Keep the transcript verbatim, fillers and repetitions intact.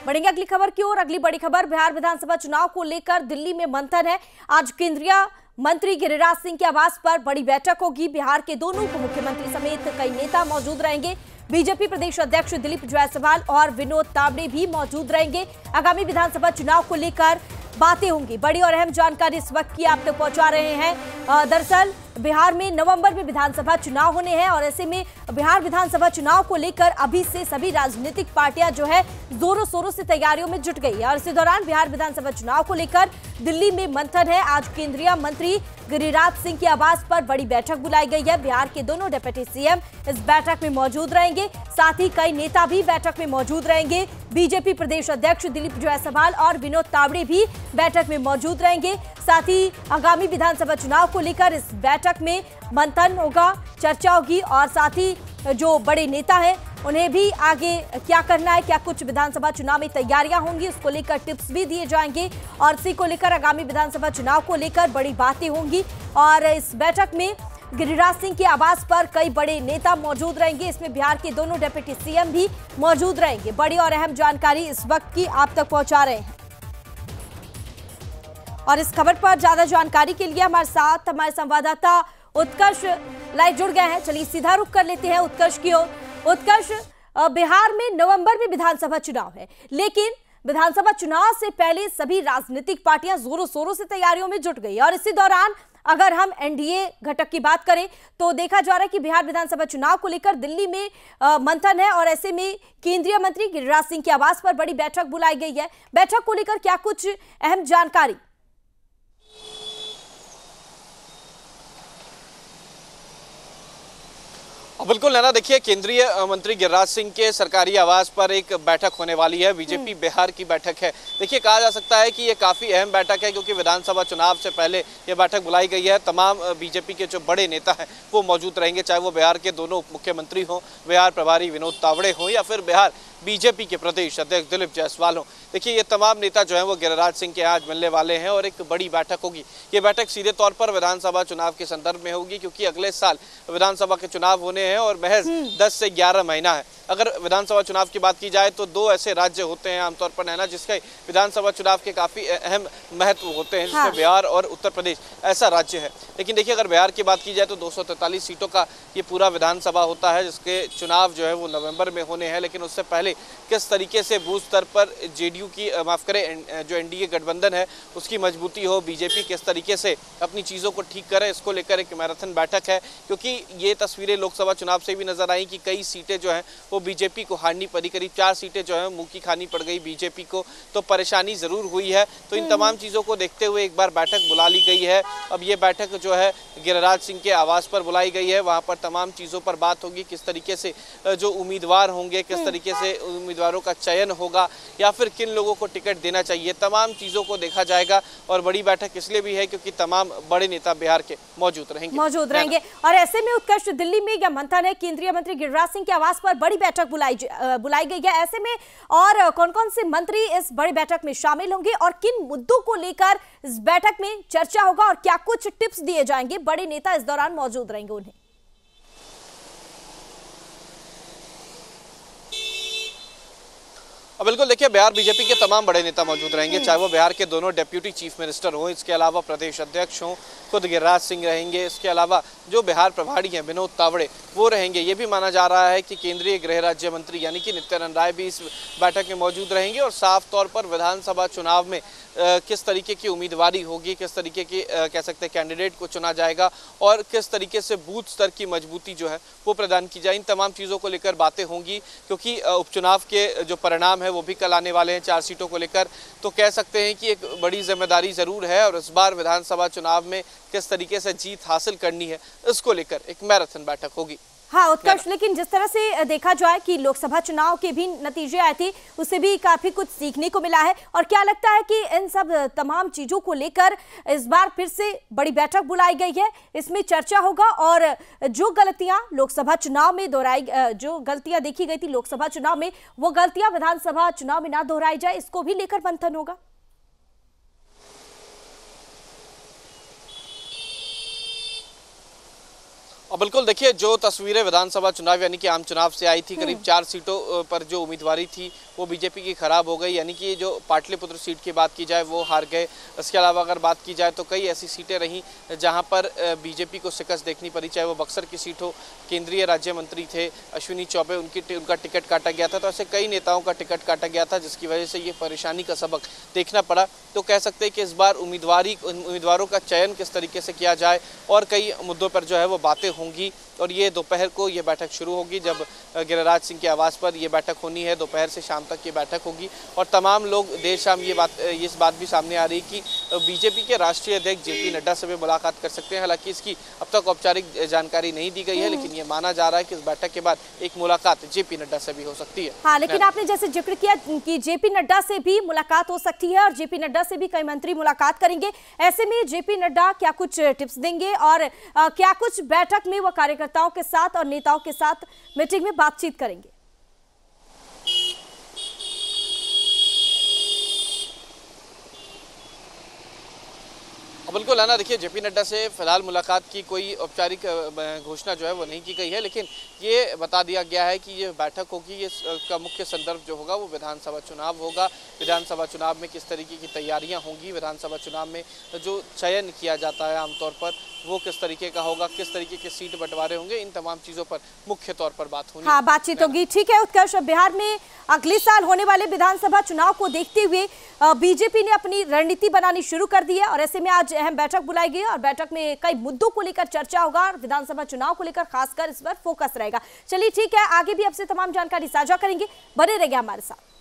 बढ़ेंगे अगली खबर की ओर। अगली बड़ी खबर बिहार विधानसभा चुनाव को लेकर दिल्ली में मंथन है। आज केंद्रीय मंत्री गिरिराज सिंह के आवास पर बड़ी बैठक होगी। बिहार के दोनों उप मुख्यमंत्री समेत कई नेता मौजूद रहेंगे। बीजेपी प्रदेश अध्यक्ष दिलीप जायसवाल और विनोद तावड़े भी मौजूद रहेंगे। आगामी विधानसभा चुनाव को लेकर बातें होंगी। बड़ी और अहम जानकारी इस वक्त की आप तक पहुंचा रहे हैं। दरअसल बिहार में नवंबर में विधानसभा चुनाव होने हैं और ऐसे में बिहार विधानसभा चुनाव को लेकर अभी से सभी राजनीतिक पार्टियां जो है जोरों शोरों से तैयारियों में जुट गई है और इसी दौरान बिहार विधानसभा चुनाव को लेकर दिल्ली में मंथन है। आज केंद्रीय मंत्री गिरिराज सिंह के आवास पर बड़ी बैठक बुलाई गई है। बिहार के दोनों डिप्टी सीएम इस बैठक में मौजूद रहेंगे, साथ ही कई नेता भी बैठक में मौजूद रहेंगे। बीजेपी प्रदेश अध्यक्ष दिलीप जायसवाल और विनोद तावड़े भी बैठक में मौजूद रहेंगे। साथ ही आगामी विधानसभा चुनाव को लेकर इस बैठक में मंथन होगा, चर्चा होगी और साथ ही जो बड़े नेता हैं उन्हें भी आगे क्या करना है, क्या कुछ विधानसभा चुनाव में तैयारियां होंगी, उसको लेकर टिप्स भी दिए जाएंगे और इसी को लेकर आगामी विधानसभा चुनाव को लेकर बड़ी बातें होंगी। और इस बैठक में गिरिराज सिंह के आवास पर कई बड़े नेता मौजूद रहेंगे। इसमें बिहार के दोनों डिप्टी सीएम भी मौजूद रहेंगे। बड़ी और अहम जानकारी इस वक्त की आप तक पहुंचा रहे हैं और इस खबर पर ज्यादा जानकारी के लिए हमारे साथ हमारे संवाददाता उत्कर्ष लाइव जुड़ गए हैं। चलिए सीधा रुख कर लेते हैं उत्कर्ष की ओर। उत्कर्ष, बिहार में नवंबर में विधानसभा चुनाव है, लेकिन विधानसभा चुनाव से पहले सभी राजनीतिक पार्टियां जोरों शोरों से तैयारियों में जुट गई और इसी दौरान अगर हम एनडीए घटक की बात करें तो देखा जा रहा है कि बिहार विधानसभा चुनाव को लेकर दिल्ली में आ, मंथन है और ऐसे में केंद्रीय मंत्री गिरिराज सिंह के आवास पर बड़ी बैठक बुलाई गई है। बैठक को लेकर क्या कुछ अहम जानकारी? बिल्कुल नैना, देखिए केंद्रीय मंत्री गिरिराज सिंह के सरकारी आवास पर एक बैठक होने वाली है। बीजेपी बिहार की बैठक है। देखिए कहा जा सकता है कि ये काफ़ी अहम बैठक है क्योंकि विधानसभा चुनाव से पहले ये बैठक बुलाई गई है। तमाम बीजेपी के जो बड़े नेता हैं वो मौजूद रहेंगे, चाहे वो बिहार के दोनों उप मुख्यमंत्री हों, बिहार प्रभारी विनोद तावड़े हों या फिर बिहार बीजेपी के प्रदेश अध्यक्ष दिलीप जायसवाल हों। देखिए ये तमाम नेता जो हैं वो गिरिराज सिंह के आज मिलने वाले हैं और एक बड़ी बैठक होगी। ये बैठक सीधे तौर पर विधानसभा चुनाव के संदर्भ में होगी क्योंकि अगले साल विधानसभा के चुनाव होने हैं और महज दस से ग्यारह महीना है। अगर विधानसभा चुनाव की बात की जाए तो दो ऐसे राज्य होते हैं आमतौर पर नैना जिसके विधानसभा चुनाव के काफी अहम महत्व होते हैं, जिसमें हाँ। बिहार और उत्तर प्रदेश ऐसा राज्य है। लेकिन देखिए अगर बिहार की बात की जाए तो दो सौ तैंतालीस सीटों का ये पूरा विधानसभा होता है जिसके चुनाव जो है वो नवंबर में होने हैं। लेकिन उससे पहले किस तरीके से बूथ स्तर पर जेडीयू की माफ करें जो एनडीए गठबंधन है उसकी मजबूती हो, बीजेपी किस तरीके से अपनी चीज़ों को ठीक करे, इसको लेकर एक मैराथन बैठक है। क्योंकि ये तस्वीरें लोकसभा चुनाव से भी नजर आई कि कई सीटें जो हैं वो बीजेपी को हारनी पड़ी। करीब चार सीटें जो है मुंह की खानी पड़ गई बीजेपी को, तो परेशानी जरूर हुई है। तो इन तमाम चीज़ों को देखते हुए एक बार बैठक बुला ली गई है। अब ये बैठक जो है गिरिराज सिंह के आवास पर बुलाई गई है। वहाँ पर तमाम चीज़ों पर बात होगी, किस तरीके से जो उम्मीदवार होंगे, किस तरीके से उम्मीदवारों का चयन होगा या फिर किन लोगों को टिकट देना चाहिए, तमाम चीज़ों को देखा जाएगा। और बड़ी बैठक इसलिए भी है क्योंकि तमाम बड़े नेता बिहार के मौजूद रहेंगे मौजूद रहेंगे और ऐसे में उत्कर्ष दिल्ली में यह मंथन है, केंद्रीय मंत्री गिरिराज सिंह के आवास पर बड़ी बैठक बुलाई बुलाई गई है। ऐसे में और कौन कौन से मंत्री इस बड़ी बैठक में शामिल होंगे और किन मुद्दों को लेकर इस बैठक में चर्चा होगा और क्या कुछ टिप्स दिए जाएंगे, बड़े नेता इस दौरान मौजूद रहेंगे उन्हें। बिल्कुल देखिए बिहार बीजेपी के तमाम बड़े नेता मौजूद रहेंगे, चाहे वो बिहार के दोनों डेप्यूटी चीफ मिनिस्टर हों, इसके अलावा प्रदेश अध्यक्ष हों, खुद गिरिराज सिंह रहेंगे, इसके अलावा जो बिहार प्रभारी हैं विनोद तावड़े वो रहेंगे। ये भी माना जा रहा है कि केंद्रीय गृह राज्य मंत्री यानी कि नित्यानंद राय भी इस बैठक में मौजूद रहेंगे और साफ तौर पर विधानसभा चुनाव में आ, किस तरीके की उम्मीदवारी होगी, किस तरीके की आ, कह सकते हैं कैंडिडेट को चुना जाएगा और किस तरीके से बूथ स्तर की मजबूती जो है वो प्रदान की जाए, इन तमाम चीज़ों को लेकर बातें होंगी। क्योंकि उपचुनाव के जो परिणाम है वो भी कल आने वाले हैं चार सीटों को लेकर, तो कह सकते हैं कि एक बड़ी जिम्मेदारी जरूर है और इस बार विधानसभा चुनाव में किस तरीके से जीत हासिल करनी है इसको लेकर एक मैराथन बैठक होगी। हाँ उत्कर्ष, लेकिन जिस तरह से देखा जाए कि लोकसभा चुनाव के भी नतीजे आए थे उससे भी काफी कुछ सीखने को मिला है और क्या लगता है कि इन सब तमाम चीजों को लेकर इस बार फिर से बड़ी बैठक बुलाई गई है, इसमें चर्चा होगा और जो गलतियां लोकसभा चुनाव में दोहराई जो गलतियां देखी गई थी लोकसभा चुनाव में वो गलतियां विधानसभा चुनाव में ना दोहराई जाए, इसको भी लेकर मंथन होगा। और बिल्कुल देखिए, जो तस्वीरें विधानसभा चुनाव यानी कि आम चुनाव से आई थी, करीब चार सीटों पर जो उम्मीदवारी थी वो बीजेपी की खराब हो गई। यानी कि जो पाटलिपुत्र सीट की बात की जाए वो हार गए। इसके अलावा अगर बात की जाए तो कई ऐसी सीटें रहीं जहां पर बीजेपी को शिकस्त देखनी पड़ी, चाहे वो बक्सर की सीट हो। केंद्रीय राज्य मंत्री थे अश्विनी चौबे, उनकी उनका टिकट काटा गया था। तो ऐसे कई नेताओं का टिकट काटा गया था जिसकी वजह से ये परेशानी का सबक देखना पड़ा। तो कह सकते हैं कि इस बार उम्मीदवारी उम्मीदवारों का चयन किस तरीके से किया जाए और कई मुद्दों पर जो है वो बातें होंगी। और ये दोपहर को ये बैठक शुरू होगी, जब गिरिराज सिंह के आवास पर ये बैठक होनी है। दोपहर से शाम तक ये बैठक होगी और तमाम लोग देर शाम ये बात इस बात भी सामने आ रही है कि बीजेपी के राष्ट्रीय अध्यक्ष जेपी नड्डा से भी मुलाकात कर सकते हैं। हालांकि इसकी अब तक औपचारिक जानकारी नहीं दी गई है, लेकिन ये माना जा रहा है कि इस बैठक के बाद एक मुलाकात जेपी नड्डा से भी हो सकती है। हाँ, लेकिन आपने जैसे जिक्र किया कि जेपी नड्डा से भी मुलाकात हो सकती है और जेपी नड्डा से भी कई मंत्री मुलाकात करेंगे। ऐसे में जेपी नड्डा क्या कुछ टिप्स देंगे और आ, क्या कुछ बैठक में वो कार्यकर्ताओं के साथ और नेताओं के साथ मीटिंग में बातचीत करेंगे? बिल्कुल है ना, देखिए जेपी नड्डा से फिलहाल मुलाकात की कोई औपचारिक घोषणा जो है वो नहीं की गई है, लेकिन ये बता दिया गया है कि ये बैठक होगी। ये का मुख्य संदर्भ जो होगा वो विधानसभा चुनाव होगा। विधानसभा चुनाव में किस तरीके की तैयारियां होंगी, विधानसभा चुनाव में जो चयन किया जाता है आमतौर पर वो किस तरीके का होगा, किस तरीके के सीट बंटवारे होंगे, इन तमाम चीजों पर मुख्य तौर पर बात होगी। हाँ, बातचीत होगी। ठीक है उत्कर्ष, बिहार में अगले साल होने वाले विधानसभा चुनाव को देखते हुए बीजेपी ने अपनी रणनीति बनानी शुरू कर दी है और ऐसे में आज अहम बैठक बुलाई गई और बैठक में कई मुद्दों को लेकर चर्चा होगा और विधानसभा चुनाव को लेकर खासकर इस पर फोकस रहेगा। चलिए ठीक है, आगे भी आपसे तमाम जानकारी साझा करेंगे, बने रहिए हमारे साथ।